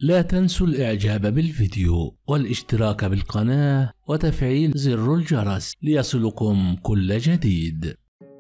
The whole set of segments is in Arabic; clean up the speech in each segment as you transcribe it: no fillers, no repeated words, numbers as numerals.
لا تنسوا الإعجاب بالفيديو والاشتراك بالقناة وتفعيل زر الجرس ليصلكم كل جديد.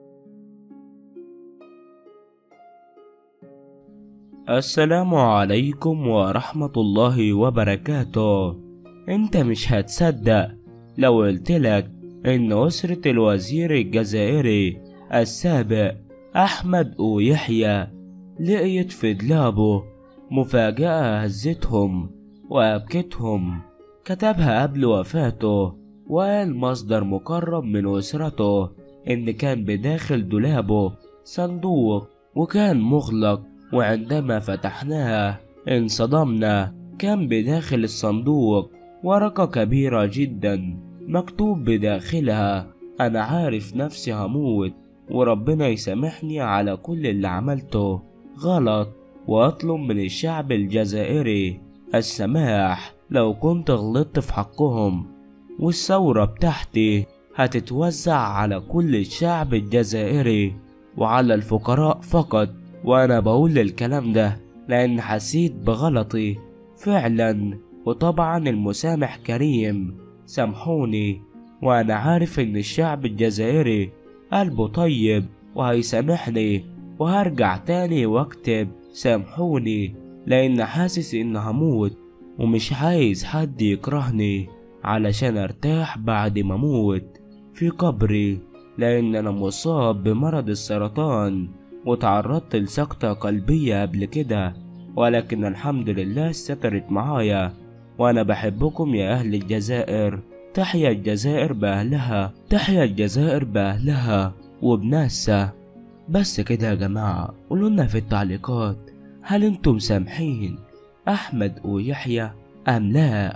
السلام عليكم ورحمة الله وبركاته. انت مش هتصدق لو قلتلك ان أسرة الوزير الجزائري السابق أحمد أويحيى لقيت في دولابه مفاجأة هزتهم وأبكتهم. كتبها قبل وفاته وقال مصدر مقرب من أسرته إن كان بداخل دولابه صندوق وكان مغلق، وعندما فتحناها انصدمنا. كان بداخل الصندوق ورقة كبيرة جدا مكتوب بداخلها: أنا عارف نفسي هموت وربنا يسامحني على كل اللي عملته غلط، وأطلب من الشعب الجزائري السماح لو كنت غلطت في حقهم، والثورة بتاعتي هتتوزع على كل الشعب الجزائري وعلى الفقراء فقط. وأنا بقول الكلام ده لأن حسيت بغلطي فعلا، وطبعا المسامح كريم، سامحوني. وأنا عارف إن الشعب الجزائري قلبه طيب وهيسامحني، وهرجع تاني واكتب سامحوني لأن حاسس إن هموت ومش عايز حد يكرهني علشان ارتاح بعد ما اموت في قبري، لأن أنا مصاب بمرض السرطان وتعرضت لسكتة قلبية قبل كده، ولكن الحمد لله سترت معايا. وأنا بحبكم يا أهل الجزائر. تحيا الجزائر بأهلها، تحيا الجزائر بأهلها وبناسها. بس كده يا جماعة، قولولنا في التعليقات هل انتم سامحين أحمد أويحيى أم لا؟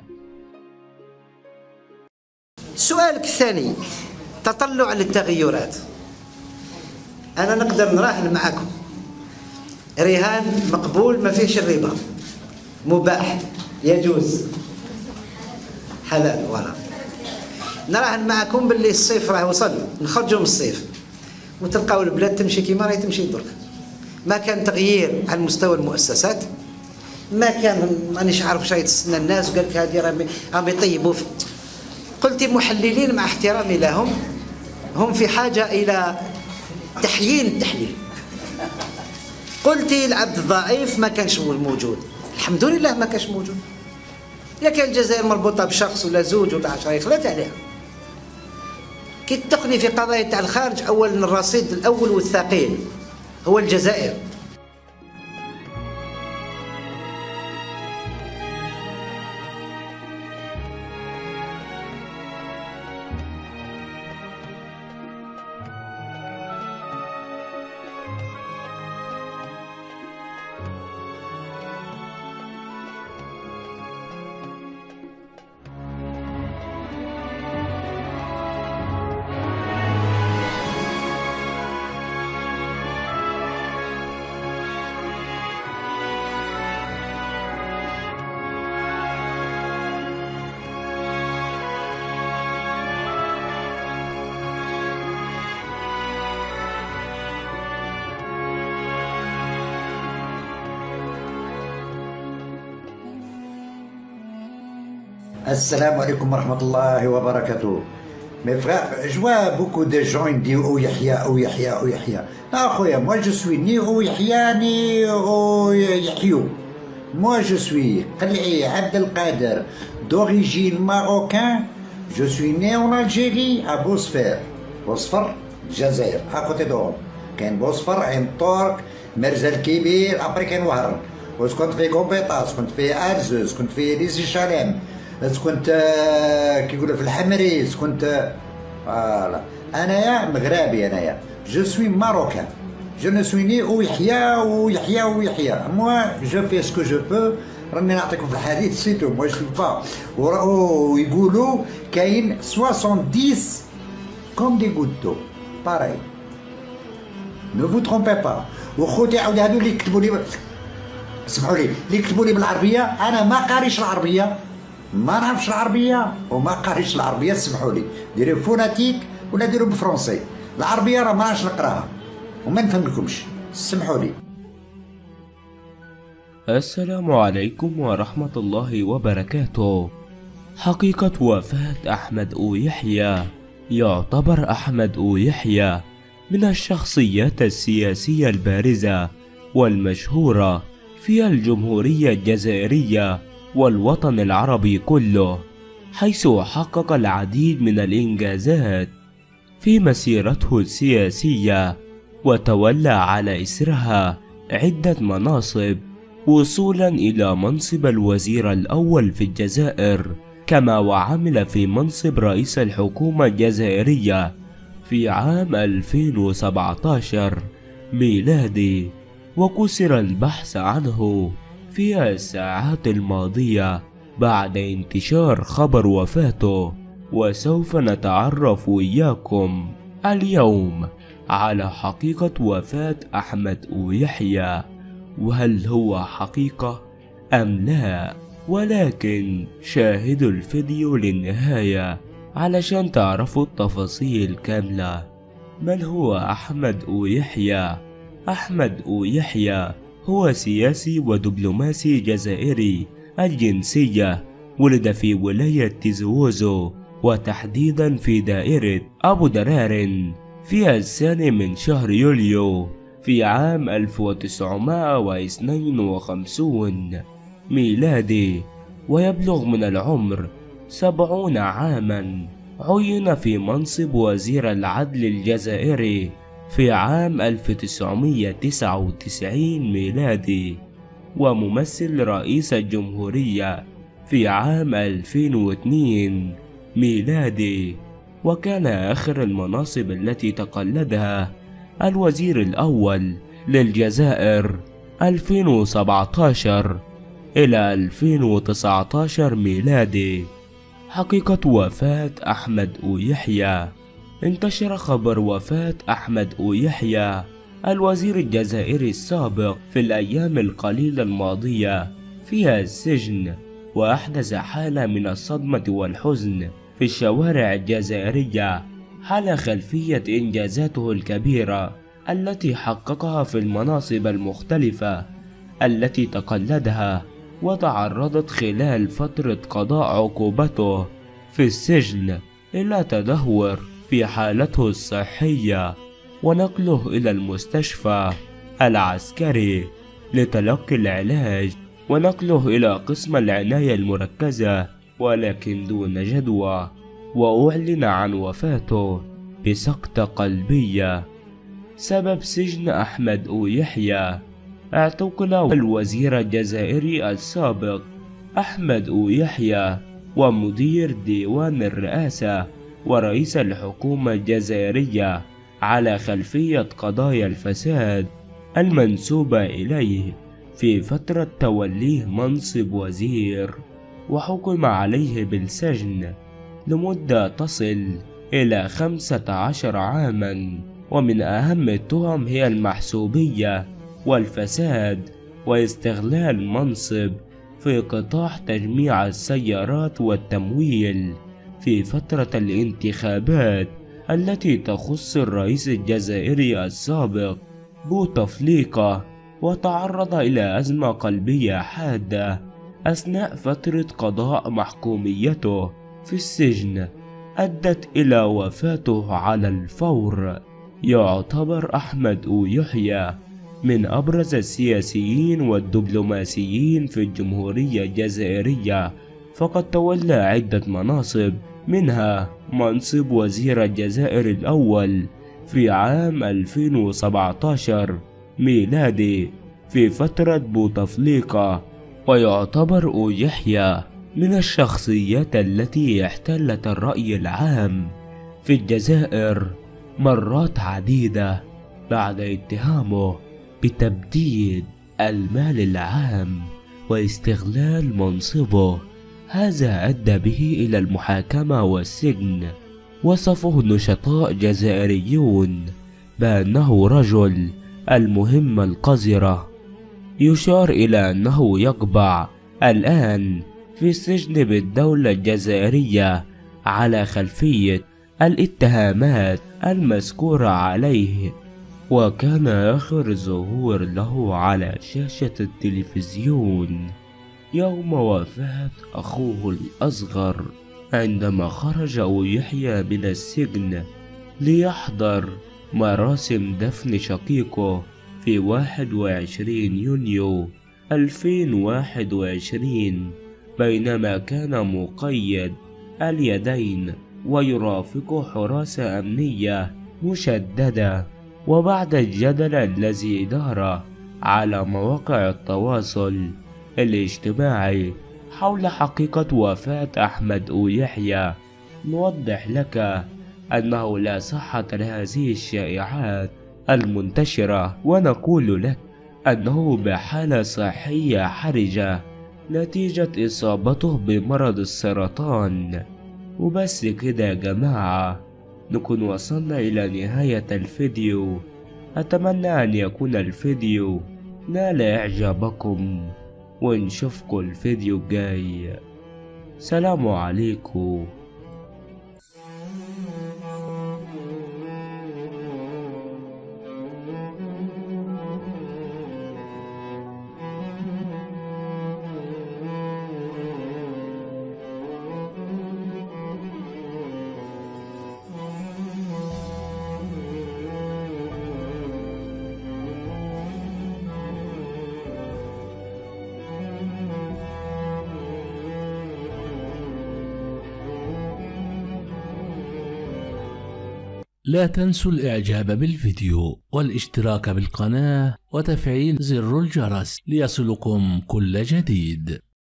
سؤالك الثاني، تطلع للتغيرات. أنا نقدر نراهن معكم، رهان مقبول، ما فيهش الربا، مباح، يجوز، حلال. ولا نراهن معكم باللي الصيف راه وصل، نخرجوا من الصيف وتلقاو البلاد تمشي كيما راهي تمشي درك. ما كان تغيير على مستوى المؤسسات، ما كان مانيش عارف شي تستنى الناس وقال لك هذه راهم يطيبوا. قلت محللين مع احترامي لهم، هم في حاجه الى تحيين التحليل. قلت العبد الضعيف ما كانش موجود، الحمد لله ما كانش موجود. يا كان الجزائر مربوطه بشخص ولا زوج ولا 10 يخلات عليها. كي تقني في قضايا تاع الخارج، اولا الرصيد الاول والثقيل هو الجزائر. Assalamu alaikum wa rahmatullahi wa barakatuh. Mes frères, je vois beaucoup de gens qui disent oh Yahya, oh Yahya, oh Yahya. Non, khoya, moi je suis ni oh Yahya ni oh Yahya. Moi je suis Qali Abdelkader, d'origine marocain. Je suis né en Algérie à Bosphore. Bosphore, Jazair, à côté d'Oran. كان بوسفر، عين طورق، مرزا الكبير، après كان وهران. كنت في كومبيطاس، كنت في أرزوز، كنت في ليسي شالام، كنت كيقولوا في الحمريز، كنت فوالا. انايا مغربي، انايا جو سوي ماروكان. جو نو سوي ني او يحيى ويحيى ويحيى. موا جو في سكو جو بو. راني نعطيكم في الحديث سيتو. موا جو با. ويقولوا كاين 70 كوم دي غوتو باراي. نو فو ترومبي با. وخوتي عاود هادو اللي كتبوا لي، سمحوا لي، اللي كتبوا لي بالعربيه، انا ما قاريش العربيه، ما نعرفش العربيه وما قاريش العربيه. سمحوا لي، ديروا فوناتيك ولا ديروا بالفرنسي. العربيه راه ما نعرفش نقراها وما نفهملكمش، سمحوا لي. السلام عليكم ورحمة الله وبركاته. حقيقة وفاة أحمد أويحيى. يعتبر أحمد أويحيى من الشخصيات السياسية البارزة والمشهورة في الجمهورية الجزائرية والوطن العربي كله، حيث حقق العديد من الإنجازات في مسيرته السياسية، وتولى على إثرها عدة مناصب وصولا إلى منصب الوزير الأول في الجزائر، كما وعمل في منصب رئيس الحكومة الجزائرية في عام 2017 ميلادي، وكسر البحث عنه في الساعات الماضية بعد انتشار خبر وفاته. وسوف نتعرف وإياكم اليوم على حقيقة وفاة أحمد أويحيى، وهل هو حقيقة أم لا؟ ولكن شاهدوا الفيديو للنهاية علشان تعرفوا التفاصيل كاملة. من هو أحمد أويحيى؟ أحمد أويحيى هو سياسي ودبلوماسي جزائري الجنسية، ولد في ولاية تيزووزو، وتحديدا في دائرة أبو درار في 2 من شهر يوليو في عام 1952 ميلادي، ويبلغ من العمر 70 عاما. عين في منصب وزير العدل الجزائري في عام 1999 ميلادي، وممثل رئيس الجمهورية في عام 2002 ميلادي. وكان آخر المناصب التي تقلدها الوزير الأول للجزائر 2017 إلى 2019 ميلادي. حقيقة وفاة أحمد أويحيى. انتشر خبر وفاة أحمد أويحيى الوزير الجزائري السابق في الأيام القليلة الماضية في السجن، وأحدث حالة من الصدمة والحزن في الشوارع الجزائرية على خلفية إنجازاته الكبيرة التي حققها في المناصب المختلفة التي تقلدها، وتعرضت خلال فترة قضاء عقوبته في السجن إلى تدهور في حالته الصحية، ونقله إلى المستشفى العسكري لتلقي العلاج، ونقله إلى قسم العناية المركزة، ولكن دون جدوى. وأعلن عن وفاته بسكتة قلبية. سبب سجن أحمد أويحيى. اعتقل الوزير الجزائري السابق أحمد أويحيى ومدير ديوان الرئاسة ورئيس الحكومة الجزائرية على خلفية قضايا الفساد المنسوبة إليه في فترة توليه منصب وزير، وحكم عليه بالسجن لمدة تصل إلى 15 عاما. ومن أهم التهم هي المحسوبية والفساد واستغلال منصب في قطاع تجميع السيارات والتمويل في فترة الانتخابات التي تخص الرئيس الجزائري السابق بوتفليقة، وتعرض إلى أزمة قلبية حادة أثناء فترة قضاء محكوميته في السجن أدت إلى وفاته على الفور. يعتبر أحمد أويحيى من أبرز السياسيين والدبلوماسيين في الجمهورية الجزائرية، فقد تولى عدة مناصب، منها منصب وزير الجزائر الأول في عام 2017 ميلادي في فترة بوتفليقة. ويعتبر أويحيى من الشخصيات التي احتلت الرأي العام في الجزائر مرات عديدة بعد اتهامه بتبديد المال العام واستغلال منصبه. هذا أدى به إلى المحاكمة والسجن. وصفه نشطاء جزائريون بأنه رجل المهمة القذرة. يشار إلى أنه يقبع الآن في السجن بالدولة الجزائرية على خلفية الاتهامات المذكورة عليه. وكان آخر ظهور له على شاشة التلفزيون يوم وفاة أخوه الأصغر، عندما خرج يحيى من السجن ليحضر مراسم دفن شقيقه في 21 يونيو 2021، بينما كان مقيد اليدين ويرافقه حراسة أمنية مشددة. وبعد الجدل الذي دار على مواقع التواصل الاجتماعي حول حقيقة وفاة أحمد يحيى، نوضح لك أنه لا صحة لهذه الشائعات المنتشرة، ونقول لك أنه بحالة صحية حرجة نتيجة إصابته بمرض السرطان. وبس كده يا جماعة، نكون وصلنا إلى نهاية الفيديو. أتمنى أن يكون الفيديو نال إعجابكم، ونشوفكم الفيديو الجاي. سلام عليكم. لا تنسوا الإعجاب بالفيديو والاشتراك بالقناة وتفعيل زر الجرس ليصلكم كل جديد.